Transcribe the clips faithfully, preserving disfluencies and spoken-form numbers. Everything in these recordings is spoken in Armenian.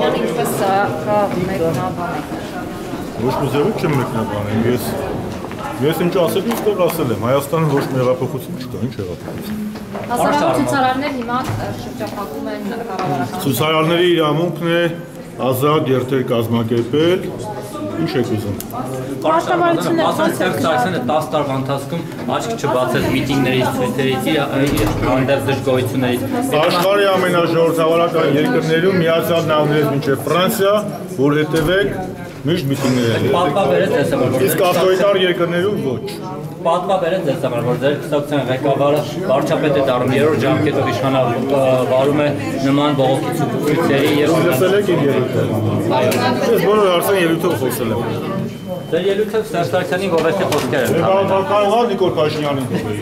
Իրան ինչպես կա մեկնաբանեք։ Ոչ մի ձևով չեմ մեկնաբանել, ես ես ինչ ասել եմ, ստեղ ասել եմ, Հայաստանը ոչ մի հեղափոխություն չկա, ինչ հեղափոխություն։ Հասարակ ցուցարարներ հիմա շրջափակում են կառավարական։ Ցուցարարների իրավունքն է ազատ երթեր կազմակերպել, ինչ եք ուզում։ Պաշտպանությունը տասը տարվա ընթացքում աչք չբացեց միտինգներից, ցույցերից, հանդեպ դժգոհություններից։ Աշխարհի ամենաժողովրդավարական երկրներում Միացյալ Նահանգներից մինչև Ֆրանսիա, որ հետևեք միշտ միտինգներ են։ Պատվաբերեց ձեզ համար, որ իսկ ավտորիտար երկրներում ոչ։ Պատվաբերեց ձեզ համար, որ ձեր կուսակցության ղեկավարը վարչապետ է դառնում, երրորդ ժամկետով իշխանավարում է նման բողոքի ցույցերի եւ լսել եք իմ ելույթը։ Ես բոլոր հարցերին ելույթով խոսել եմ։ Ձեր ելույթը Սերժ Սարգսյանի գովեստի խոսքեր են։ Կարող է Նիկոլ Փաշինյանին գովեի։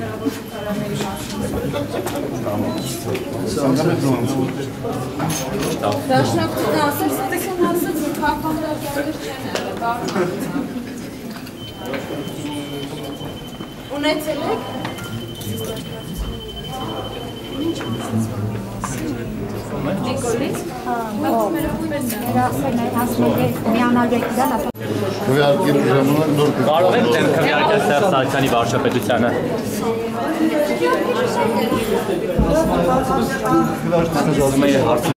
Դաշնակցությունը ասել, ստեցին ասել, որ քաղաքականները չեն եղել, ունեցել եք։ Նիկոլից։ Կարող եք դեմ քվեարկել Սերժ Սարգսյանի վարչապետությանը։ Հարցը